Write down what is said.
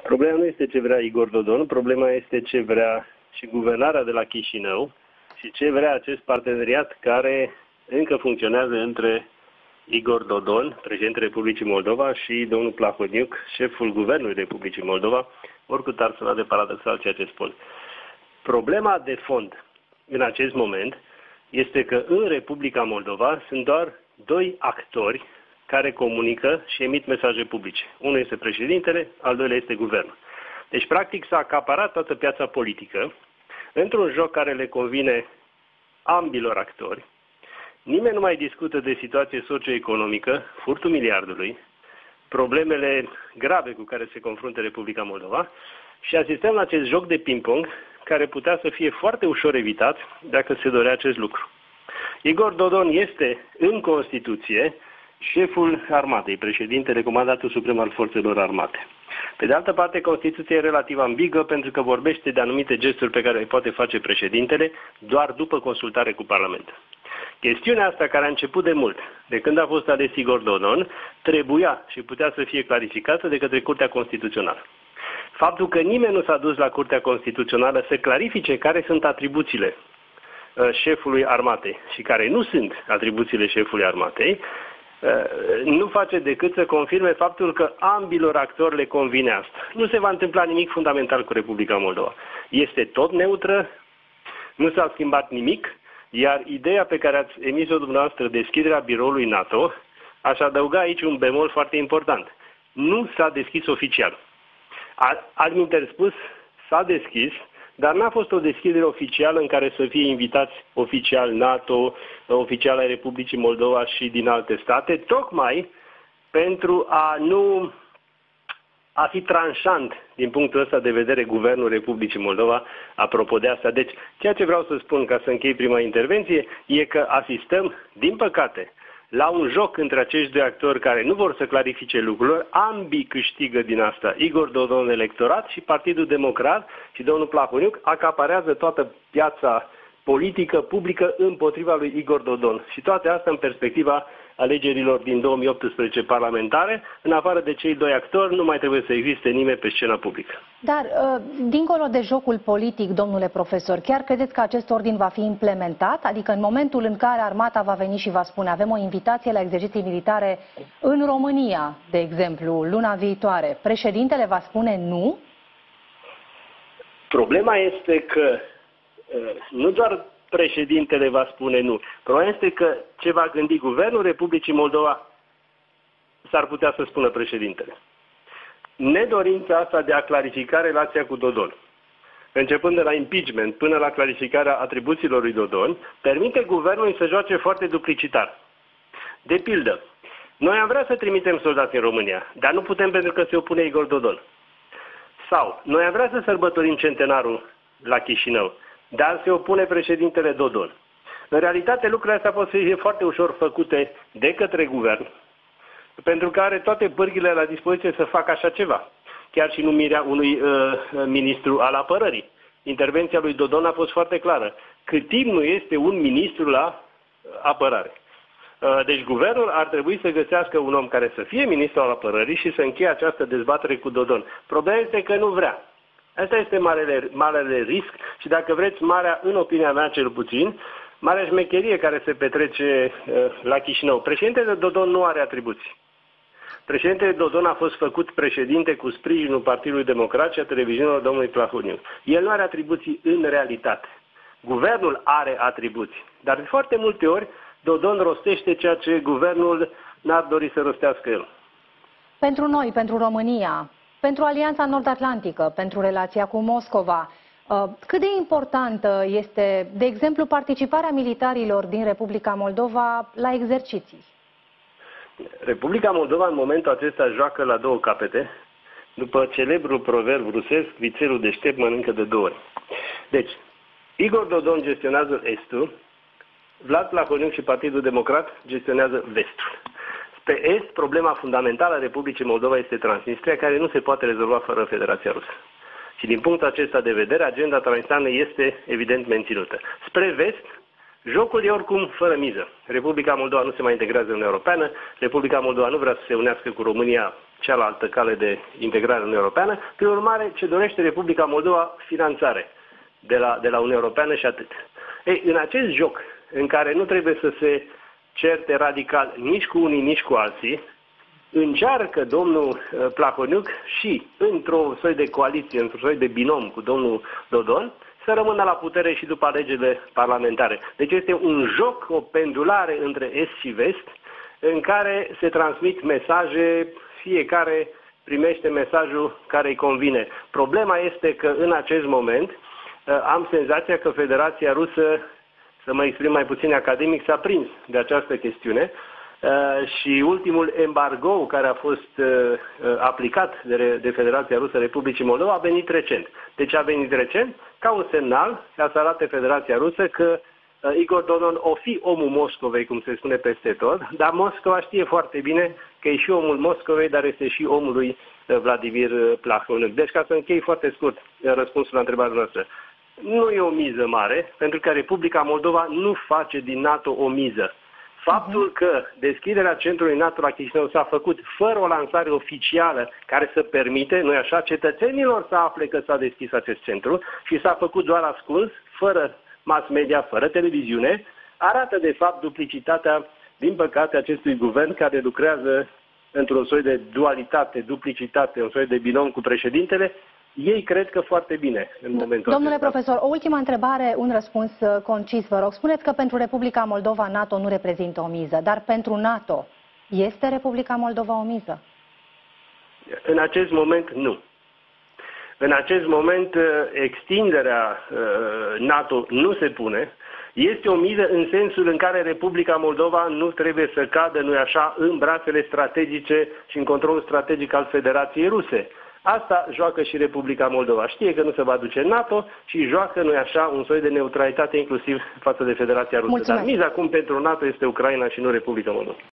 Problema nu este ce vrea Igor Dodon, problema este ce vrea și guvernarea de la Chișinău și ce vrea acest parteneriat care încă funcționează între Igor Dodon, președintele Republicii Moldova, și domnul Plahotniuc, șeful Guvernului Republicii Moldova, oricât ar suna de paradoxal ceea ce spun. Problema de fond în acest moment este că în Republica Moldova sunt doar doi actori care comunică și emit mesaje publice. Unul este președintele, al doilea este guvernul. Deci, practic, s-a acaparat toată piața politică într-un joc care le convine ambilor actori. Nimeni nu mai discută de situație socioeconomică, furtul miliardului, problemele grave cu care se confruntă Republica Moldova și asistăm la acest joc de ping-pong care putea să fie foarte ușor evitat dacă se dorea acest lucru. Igor Dodon este în Constituție șeful armatei, președintele, comandatul suprem al forțelor armate. Pe de altă parte, Constituția e relativ ambiguă pentru că vorbește de anumite gesturi pe care le poate face președintele doar după consultare cu Parlamentul. Chestiunea asta, care a început de mult, de când a fost ales Igor Dodon, trebuia și putea să fie clarificată de către Curtea Constituțională. Faptul că nimeni nu s-a dus la Curtea Constituțională să clarifice care sunt atribuțiile șefului armatei și care nu sunt atribuțiile șefului armatei, nu face decât să confirme faptul că ambilor actori le convine asta. Nu se va întâmpla nimic fundamental cu Republica Moldova. Este tot neutră, nu s-a schimbat nimic, iar ideea pe care ați emis-o dumneavoastră, deschiderea biroului NATO, aș adăuga aici un bemol foarte important. Nu s-a deschis oficial. Altminteri spus, s-a deschis, dar n-a fost o deschidere oficială în care să fie invitați oficial NATO, oficial ai Republicii Moldova și din alte state, tocmai pentru a fi tranșant din punctul ăsta de vedere Guvernul Republicii Moldova apropo de asta. Deci, ceea ce vreau să spun ca să închei prima intervenție e că asistăm, din păcate, la un joc între acești doi actori care nu vor să clarifice lucrurile, ambii câștigă din asta. Igor Dodon electorat și Partidul Democrat și domnul Plahotniuc acaparează toată piața politică publică împotriva lui Igor Dodon. Și toate astea în perspectiva alegerilor din 2018 parlamentare, în afară de cei doi actori, nu mai trebuie să existe nimeni pe scena publică. Dar, dincolo de jocul politic, domnule profesor, chiar credeți că acest ordin va fi implementat? Adică în momentul în care armata va veni și va spune avem o invitație la exerciții militare în România, de exemplu, luna viitoare, președintele va spune nu? Problema este că nu doar președintele va spune nu. Problema este că ce va gândi Guvernul Republicii Moldova s-ar putea să spună președintele. Nedorința asta de a clarifica relația cu Dodon, începând de la impeachment până la clarificarea atribuțiilor lui Dodon, permite Guvernului să joace foarte duplicitar. De pildă, noi am vrea să trimitem soldați în România, dar nu putem pentru că se opune Igor Dodon. Sau, noi am vrea să sărbătorim centenarul la Chișinău, dar se opune președintele Dodon. În realitate, lucrurile astea pot să fie foarte ușor făcute de către guvern, pentru că are toate pârghile la dispoziție să facă așa ceva. Chiar și numirea unui ministru al apărării. Intervenția lui Dodon a fost foarte clară. Cât timp nu este un ministru la apărare. Deci guvernul ar trebui să găsească un om care să fie ministru al apărării și să încheie această dezbatere cu Dodon. Problema este că nu vrea. Asta este marele risc și, dacă vreți, în opinia mea cel puțin, marea șmecherie care se petrece la Chișinău. Președintele Dodon nu are atribuții. Președintele Dodon a fost făcut președinte cu sprijinul Partidului Democrat și a televiziunilor domnului Plahotniuc. El nu are atribuții în realitate. Guvernul are atribuții. Dar de foarte multe ori Dodon rostește ceea ce guvernul n-ar dori să rostească el. Pentru noi, pentru România, pentru Alianța Nord-Atlantică, pentru relația cu Moscova, cât de importantă este, de exemplu, participarea militarilor din Republica Moldova la exerciții? Republica Moldova în momentul acesta joacă la două capete, după celebrul proverb rusesc, vițelul deștept mănâncă de două ori. Deci, Igor Dodon gestionează Estul, Vlad Plahotniuc și Partidul Democrat gestionează Vestul. Pe Est, problema fundamentală a Republicii Moldova este Transnistria, care nu se poate rezolva fără Federația Rusă. Și din punctul acesta de vedere, agenda transnistreană este evident menținută. Spre Vest, jocul e oricum fără miză. Republica Moldova nu se mai integrează în Uniunea Europeană, Republica Moldova nu vrea să se unească cu România cealaltă cale de integrare în Uniunea Europeană. Prin urmare, ce dorește Republica Moldova? Finanțare de la Uniunea Europeană și atât. Ei, în acest joc, în care nu trebuie să se certe radical nici cu unii, nici cu alții, încearcă domnul Plahotniuc și într-o soi de coaliție, într-o soi de binom cu domnul Dodon, să rămână la putere și după alegerile parlamentare. Deci este un joc, o pendulare între est și vest, în care se transmit mesaje, fiecare primește mesajul care îi convine. Problema este că în acest moment am senzația că Federația Rusă, să mă exprim mai puțin academic, s-a prins de această chestiune și ultimul embargo care a fost aplicat de Federația Rusă Republicii Moldova a venit recent. Deci a venit recent ca un semnal ca să arate Federația Rusă că Igor Dodon o fi omul Moscovei, cum se spune peste tot, dar Moscova știe foarte bine că e și omul Moscovei, dar este și omul lui Vladimir Plahotniuc. Deci, ca să închei foarte scurt răspunsul la întrebarea noastră, nu e o miză mare, pentru că Republica Moldova nu face din NATO o miză. Faptul că deschiderea centrului NATO la Chișinău s-a făcut fără o lansare oficială care să permite, nu-i așa, cetățenilor să afle că s-a deschis acest centru și s-a făcut doar ascuns, fără mass media, fără televiziune, arată de fapt duplicitatea, din păcate, acestui guvern care lucrează într-un soi de dualitate, duplicitate, un soi de binom cu președintele. Ei cred că foarte bine în momentul Domnule acesta. profesor, o ultimă întrebare, un răspuns concis, vă rog. Spuneți că pentru Republica Moldova NATO nu reprezintă o miză, dar pentru NATO este Republica Moldova o miză? În acest moment, nu. În acest moment, extinderea NATO nu se pune. Este o miză în sensul în care Republica Moldova nu trebuie să cadă, nu-i așa, în brațele strategice și în controlul strategic al Federației Ruse. Asta joacă și Republica Moldova. Știe că nu se va duce în NATO și joacă, nu-i așa, un soi de neutralitate inclusiv față de Federația Rusă. Mulțumesc. Dar miza acum pentru NATO este Ucraina și nu Republica Moldova.